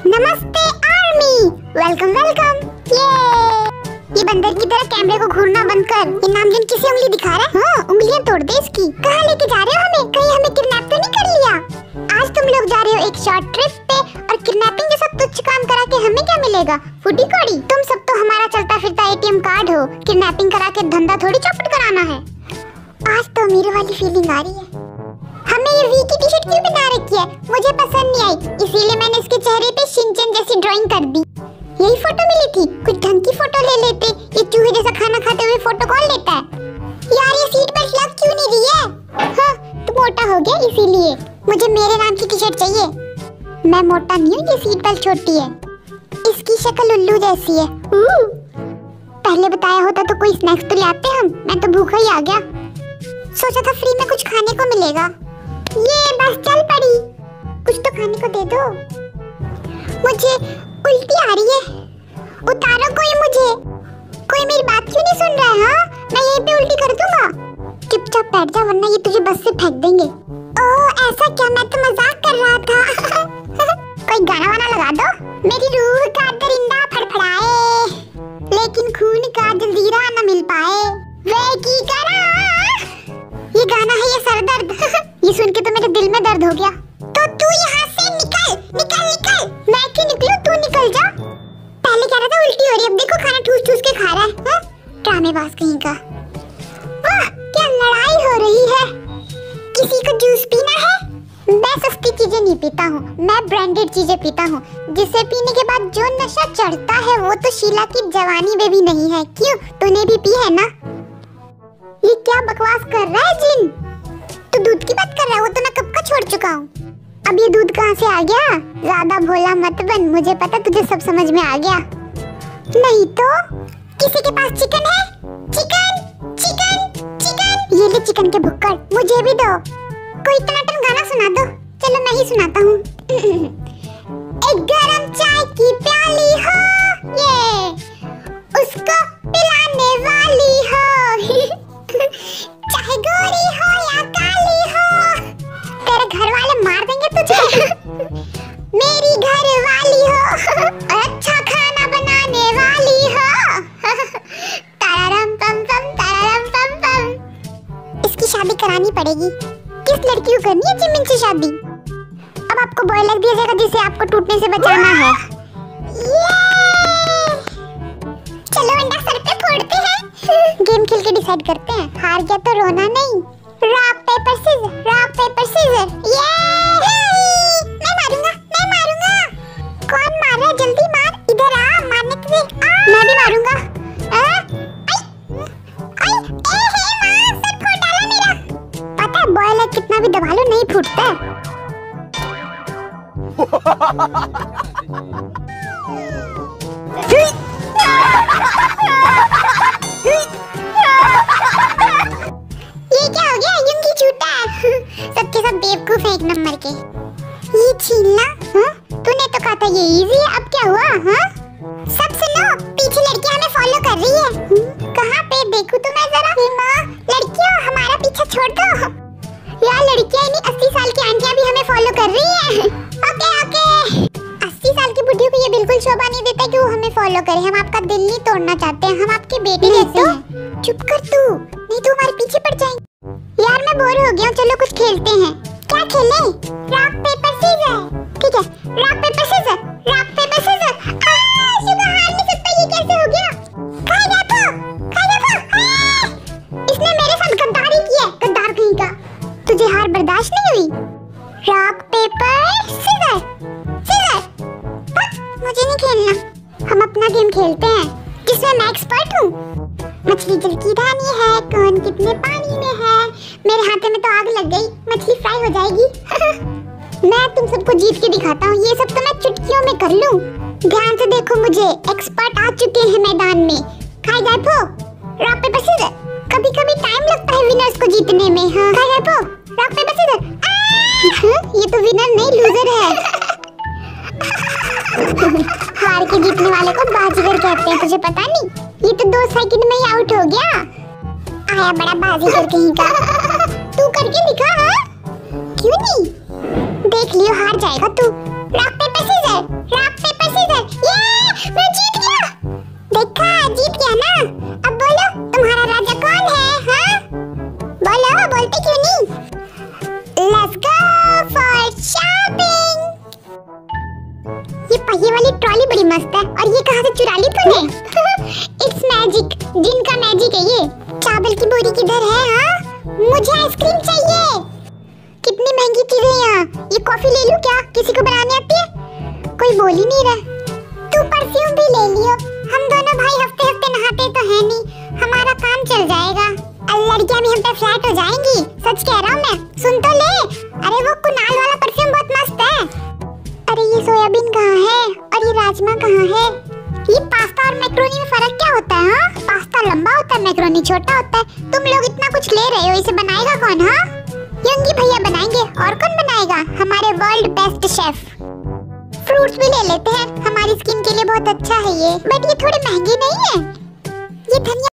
नमस्ते army, welcome welcome. ये बंदर की तरह कैमरे को घूरना बंद कर। ये नामजन किसे उंगली दिखा रहा है? हाँ, उंगलियां तोड़ दे इसकी। कहाँ लेके जा रहे हो हमें? कहीं हमें किडनैप तो नहीं कर लिया? आज तुम लोग जा रहे हो एक शॉर्ट ट्रिप पे और किडनैपिंग जैसा तुच्छ काम करा के हमें क्या मिलेगा? फूटी कौड़ी। तुम सब तो हमारा चलता फिरता एटीएम कार्ड हो। किडनैपिंग करा के धंधा थोड़ी चौपट कराना है। आज तो अमीर वाली फीलिंग आ रही है। हमें ये वी की टी-शर्ट क्यों बना रखी है? मुझे पसंद नहीं आई, इसीलिए मैंने इसके चेहरे पे शिनचैन जैसी ड्राइंग कर दी। यही फोटो मिली थी, कुछ ढंग की फोटो ले लेते। ये चूहे जैसा खाना खाते हुए फोटो कौन लेता है? यार ये सीट बेल्ट लग क्यों नहीं रही है? हाँ, तू मोटा हो गया इसीलिए। मुझे मेरे नाम की टी-शर्ट चाहिए। मैं मोटा नहीं हूँ, ये सीट बेल्ट छोटी है। इसकी शक्ल उल्लू जैसी है। पहले बताया होता तो कोई स्नैक्स तो ले आते हम। मैं तो भूखा ही आ गया। सोचा था फ्री में कुछ खाने को मिलेगा। ये बस चल पड़ी, कुछ तो खाने को दे दो। मुझे उल्टी आ रही है, उतारो कोई मुझे। कोई मेरी बात क्यों नहीं सुन रहा है? हाँ, मैं यहीं पे उल्टी कर दूंगा। चुपचाप बैठ जा वरना ये तुझे बस से फेंक देंगे। ओह ऐसा क्या? मैं तो मजाक कर रहा था। कोई गाना वाना लगा दो। मेरी रूह का दरिंदा फड़फड़ाए, लेकिन खून का जंजीरा न मिल पाए। वे की करा, ये गाना है ये सरदर्द। ये सुन के तो मेरे दिल में दर्द हो गया। तो तू यहाँ से निकल निकल निकल। मैं क्यों निकलूं? तू निकल जा। पहले कह रहा था उल्टी हो रही है, अब देखो खाना ठूस ठूस के खा रहा है। ड्रामेबाज कहीं का। वाह क्या लड़ाई हो रही है। किसी को जूस पीना है? मैं सस्ती चीजें नहीं पीता हूँ, मैं ब्रांडेड चीजें पीता हूँ, जिसे पीने के बाद जो नशा चढ़ता है वो तो शीला की जवानी में भी नहीं है। क्यों, तूने भी पी है ना? ये क्या बकवास कर रहा है जिन? तू दूध की बात कर रहा है? वो तो मैं कब का छोड़ चुका हूँ। अब ये दूध कहाँ से आ गया? ज्यादा भोला मत बन, मुझे पता तुझे सब समझ में आ गया। नहीं तो किसी के पास चिकन है? Chicken chicken chicken. ये ले चिकन के भुक्कड़, मुझे भी दो। कोई टनाटन गाना सुना दो। चलो मैं ही सुनाता हूँ। एक गरम चाय की प्याली हो, ये उसको पिलाने वाली हो। चाहे गोरी हो या काली हो, तेरे घर वाले मार देंगे तुझे। मेरी घर वाली हो, अच्छा खाना बनाने वाली हो। तारारम पम पम तारारम पम पम। इसकी शादी करानी पड़ेगी। किस लड़की को करनी है जिमिन से शादी? अब आपको बॉय लग दिया जाएगा जिसे आपको टूटने से बचाना है। चलो अंडा सर पे फोड़ते हैं। गेम खेल के डिसाइड करते हैं। हार गया तो रोना नहीं। Rock paper scissor, rock paper scissor. मैं मारूंगा, मैं मारूंगा। कौन मार रहा है? जल्दी मार, इधर आ, मारने तुझे। मैं भी मारूंगा। सर फोड़ डाला मेरा। पता है बॉयलर कितना भी दबा लो नहीं फूटता है। ये क्या हो गया? यूं की छूटा है। सबके सब बेवकूफ है एक नंबर के। ये छीनना, हाँ? तूने तो कहा था ये इजी है, अब क्या हुआ? हाँ? सब सुनो, पीछे लड़की हमें फॉलो कर रही है। कहाँ पे? देखूं तो मैं जरा। माँ, लड़कियों हमारा पीछा छोड़ दो। यार लड़कियाँ नहीं, 80 साल की आंटियाँ भी हमें फॉलो कर रही है। Okay okay. 80 साल की बुढ़ियों को ये बिल्कुल शोभा नहीं देता कि वो हमें फॉलो करे। हम आपका दिल नहीं तोड़ना चाहते हैं, हम आपके बेटे जैसे हैं। चुप कर तू, नहीं तो हमारे पीछे पड़ जाएंगे। यार मैं बोर हो गया हूँ, चलो कुछ खेलते हैं। क्या खेलें? Rock paper scissor. ठीक है, rock paper scissor, rock paper scissor. Sugar हार नहीं सकता, ये कैसे हो गया? खाई जा तो, खाई जा तो। इसने मेरे साथ गद्दारी की है, गद्दार कहीं का। तुझे हार बर्दाश्त नहीं हुई? Rock paper scissor, scissor. मुझे नहीं खेलना, हम अपना गेम खेलते हैं जिसमें मैं एक्सपर्ट हूँ। मछली जल की रानी है, कौन कितने पानी में है। मेरे हाथ में तो आग लग गई, मछली फ्राई हो जाएगी। मैं तुम सबको जीत के दिखाता हूँ। ये सब तो मैं चुटकियों में कर लूँ। ध्यान से देखो मुझे, एक्सपर्ट आ चुके हैं मैदान में। खाई जाए फो, रॉक पेपर सीजर। कभी कभी टाइम लगता है विनर्स को जीतने में। हाँ, खाई जाए फो, रॉक पेपर सीजर। ये तो विनर नहीं लूजर है। हार के जीतने वाले को बाजीगर कहते हैं, तुझे पता नहीं? ये तो 2 सेकंड में ही आउट हो गया। आया बड़ा बाजीगर कहीं का। तू करके दिखा। हाँ? क्यों नहीं? देख लियो हार जाएगा तू। रॉक पेपर सीजर, रॉक वाह, ये वाली ट्रॉली बड़ी मस्त है। और ये कहाँ से चुरा ली तूने? इट्स मैजिक, जिन का मैजिक है ये। चावल की बोरी किधर है? हाँ, मुझे आइसक्रीम चाहिए। कितनी महंगी चीजें यहाँ। ये कॉफी ले लूं क्या? किसी को बनानी आती है? कोई बोल ही नहीं रहा। तू परफ्यूम भी ले लियो। हम दोनों भाई हफ्ते हफ्ते नहाते तो है नहीं, हमारा काम चल जाएगा। लड़कियां भी हम पे फ्लैट हो जाएंगी, सच कह रहा हूँ मैं। सुन तो ले। अरे वो कुनाल वाला परफ्यूम बहुत मस्त है। अरे ये सोयाबीन कहाँ है और ये राजमा कहाँ है? ये पास्ता और मैक्रोनी में फर्क क्या होता है? हाँ, पास्ता लंबा होता है, मैक्रोनी छोटा होता है। तुम लोग इतना कुछ ले रहे हो, इसे बनाएगा कौन? हाँ, यंगी भैया बनाएंगे, और कौन बनाएगा? हमारे वर्ल्ड बेस्ट शेफ। फ्रूट्स भी ले लेते हैं, हमारी स्किन के लिए बहुत अच्छा है ये, बट ये थोड़े महंगे नहीं है। ये धनिया